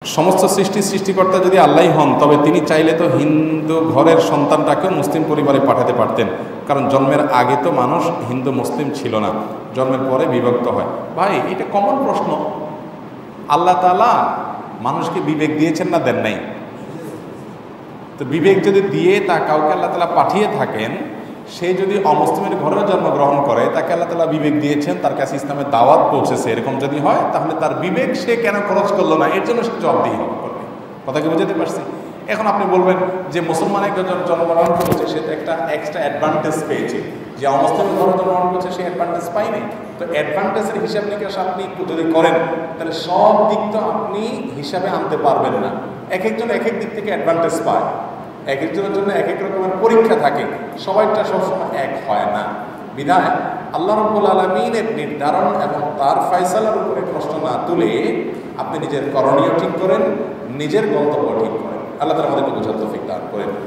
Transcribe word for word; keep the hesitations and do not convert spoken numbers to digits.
সমস্ত সৃষ্টি সৃষ্টিকর্তা যদি আল্লাহই হন, তবে তিনি চাইলে তো হিন্দু ঘরের সন্তানটাকেও মুসলিম পরিবারে পাঠাতে পারতেন, কারণ জন্মের আগে তো মানুষ হিন্দু মুসলিম ছিল না, জন্মের পরে বিভক্ত হয়। ভাই, এটা কমন প্রশ্ন। আল্লাহ তাআলা মানুষকে বিবেক দিয়েছেন না দেন নাই? তো বিবেক যদি দিয়ে তা কাউকে আল্লাহ তাআলা পাঠিয়ে থাকেন, সে যদি অমুসলিমের ঘরেও জন্মগ্রহণ করে, তাকে আল্লাহ তাআলা বিবেক দিয়েছেন, তার কাছে ইসলামের দাওয়াত পৌঁছেছে, এরকম যদি হয়, তাহলে তার বিবেক সে কেন খরচ করলো না, এর জন্য সে জবাবদিহি করবে। কথা কি বুঝাতে পারছি? এখন আপনি বলবেন যে মুসলমান একজন জন্মগ্রহণ করেছে, সে তো একটা এক্সট্রা অ্যাডভান্টেজ পেয়েছে, যে অমুসলিমের ঘরে জন্মগ্রহণ করছে সে অ্যাডভান্টেজ পায়নি। তো অ্যাডভান্টেজের হিসাব নিকাশ আপনি যদি করেন, তাহলে সব দিক তো আপনি হিসাবে আনতে পারবেন না। এক একজন এক এক দিক থেকে অ্যাডভান্টেজ পায়, এক একজনের জন্য এক এক রকমের পরীক্ষা থাকে, সবাইটা সবসময় এক হয় না। বিধায় আল্লাহ রাব্বুল আলামিনের নির্ধারণ এবং তার ফয়সালার উপরে প্রশ্ন না তুলে আপনি নিজের করণীয় ঠিক করেন, নিজের গন্তব্য ঠিক করেন। আল্লাহ তাআলা আমাদেরকে বোঝার তৌফিক দান করেন।